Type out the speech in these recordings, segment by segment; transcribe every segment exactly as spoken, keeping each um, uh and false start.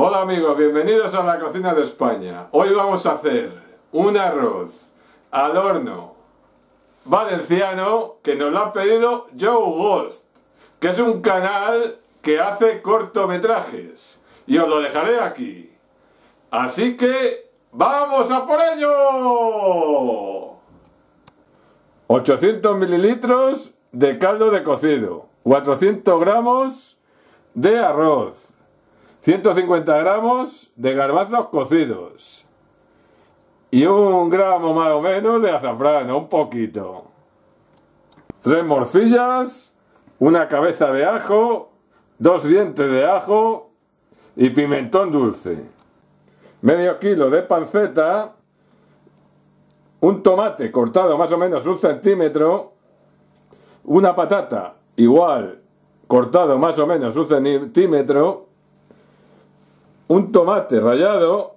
Hola amigos, bienvenidos a la cocina de España. Hoy vamos a hacer un arroz al horno valenciano que nos lo ha pedido Joe Ghost, que es un canal que hace cortometrajes, y os lo dejaré aquí. Así que ¡vamos a por ello! ochocientos mililitros de caldo de cocido, cuatrocientos gramos de arroz, ciento cincuenta gramos de garbanzos cocidos y un gramo más o menos de azafrán, un poquito, tres morcillas, una cabeza de ajo, dos dientes de ajo y pimentón dulce, medio kilo de panceta, un tomate cortado más o menos un centímetro, una patata igual cortado más o menos un centímetro, un tomate rallado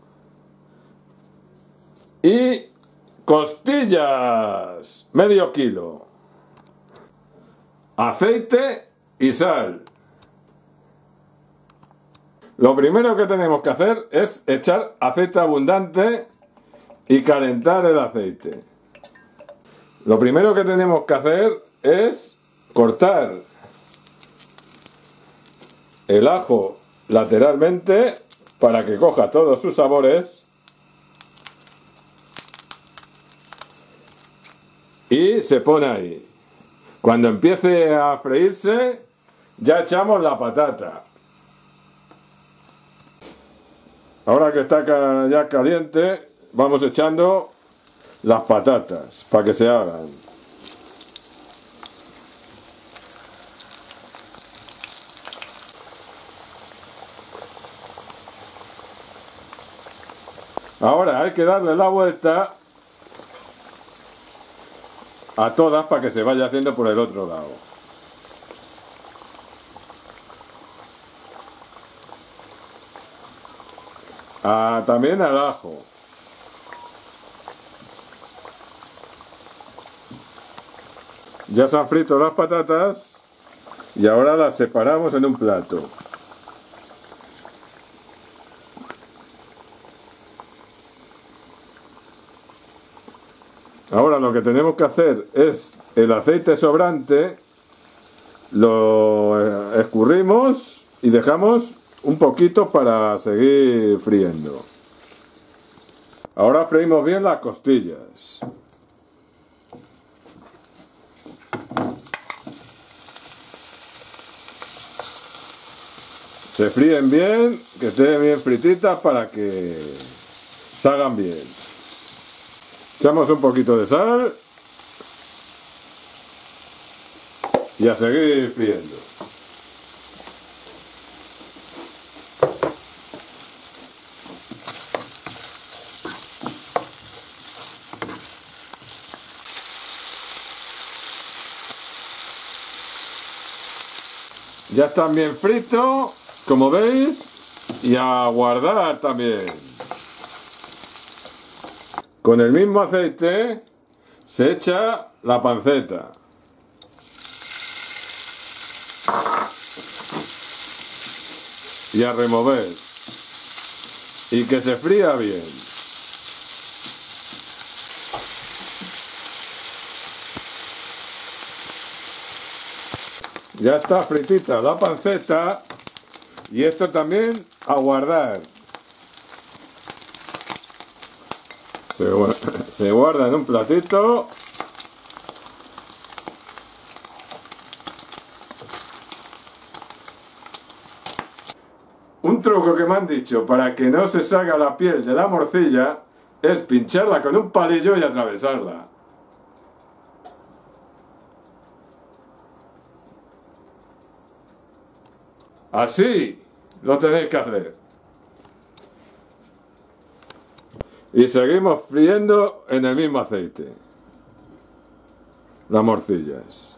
y costillas, medio kilo, aceite y sal. Lo primero que tenemos que hacer es echar aceite abundante y calentar el aceite. Lo primero que tenemos que hacer es cortar el ajo lateralmente para que coja todos sus sabores y se pone ahí. Cuando empiece a freírse ya echamos la patata. Ahora que está ya caliente vamos echando las patatas para que se hagan. Ahora hay que darle la vuelta a todas para que se vaya haciendo por el otro lado. Ah, también al ajo. Ya se han frito las patatas y ahora las separamos en un plato. Ahora lo que tenemos que hacer es el aceite sobrante, lo escurrimos y dejamos un poquito para seguir friendo. Ahora freímos bien las costillas. Se fríen bien, que estén bien frititas para que salgan bien. Echamos un poquito de sal y a seguir friendo. Ya están bien fritos, como veis, y a guardar también. Con el mismo aceite se echa la panceta. Y a remover. Y que se fría bien. Ya está fritita la panceta. Y esto también a guardar. Se guarda en un platito. Un truco que me han dicho para que no se salga la piel de la morcilla es pincharla con un palillo y atravesarla. Así lo tenéis que hacer. Y seguimos friendo en el mismo aceite las morcillas.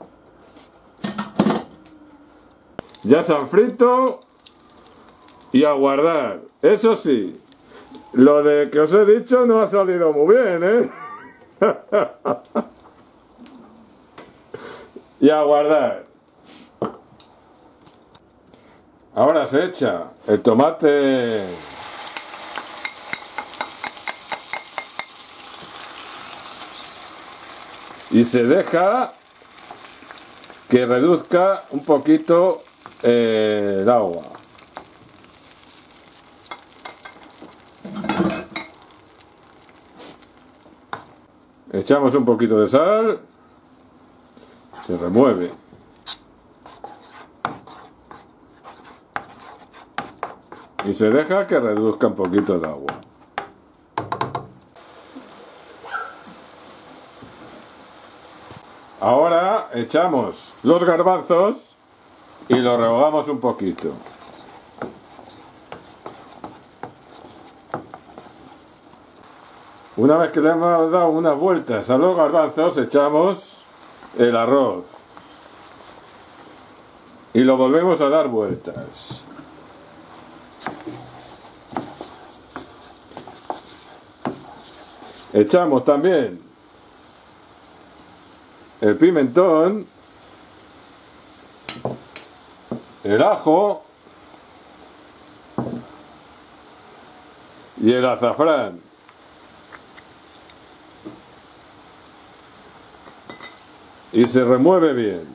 Ya se han frito y a guardar. Eso sí, lo de que os he dicho no ha salido muy bien, ¿eh? Y a guardar. Ahora se echa el tomate y se deja que reduzca un poquito eh, el agua. Echamos un poquito de sal, se remueve. Y se deja que reduzca un poquito el agua. Ahora echamos los garbanzos y los rehogamos un poquito. Una vez que le hemos dado unas vueltas a los garbanzos, echamos el arroz y lo volvemos a dar vueltas. Echamos también el pimentón, el ajo y el azafrán. Y se remueve bien.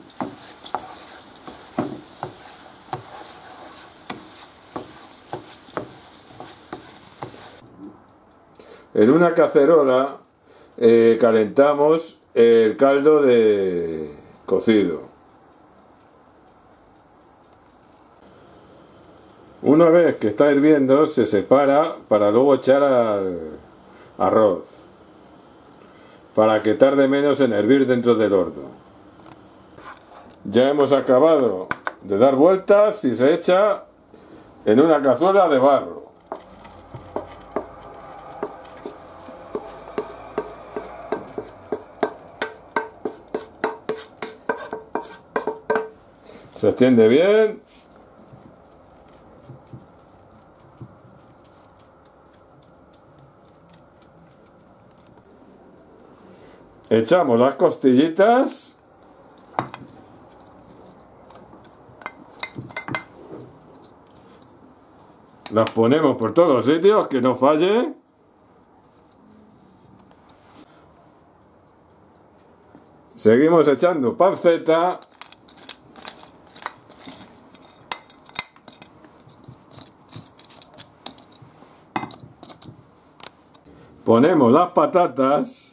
En una cacerola eh, calentamos el caldo de cocido. Una vez que está hirviendo se separa para luego echar al arroz, para que tarde menos en hervir dentro del horno. Ya hemos acabado de dar vueltas y se echa en una cazuela de barro. Se extiende bien. Echamos las costillitas. Las ponemos por todos los sitios, que no falle. Seguimos echando panceta. Ponemos las patatas.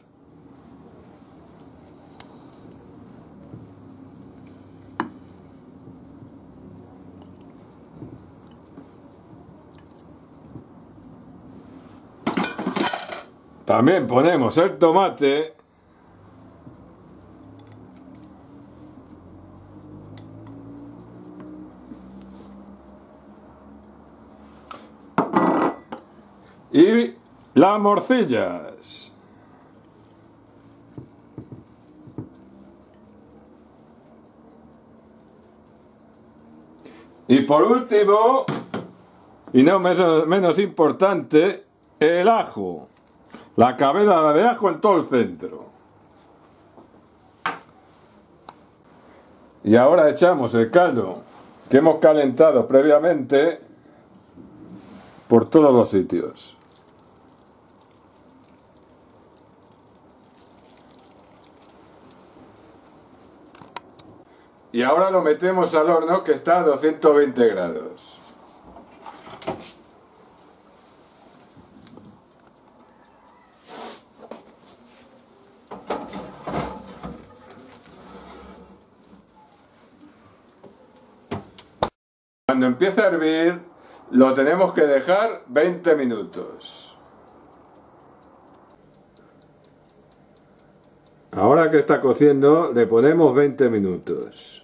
También ponemos el tomate. Y las morcillas. Y por último, y no menos, menos importante, el ajo. La cabeza de ajo en todo el centro. Y ahora echamos el caldo que hemos calentado previamente por todos los sitios. Y ahora lo metemos al horno, que está a doscientos veinte grados. Cuando empiece a hervir, lo tenemos que dejar veinte minutos. Ahora que está cociendo, le ponemos veinte minutos.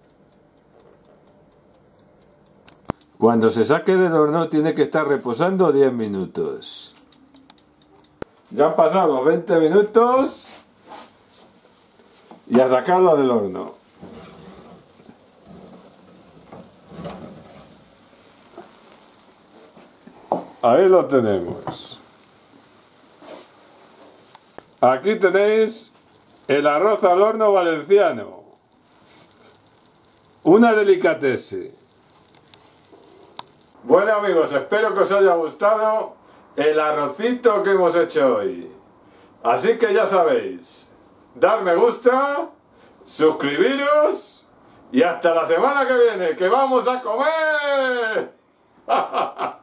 Cuando se saque del horno, tiene que estar reposando diez minutos. Ya han pasado los veinte minutos y a sacarlo del horno. Ahí lo tenemos. Aquí tenéis el arroz al horno valenciano. Una delicatese. Bueno amigos, espero que os haya gustado el arrocito que hemos hecho hoy. Así que ya sabéis, dar me gusta, suscribiros y hasta la semana que viene, que vamos a comer.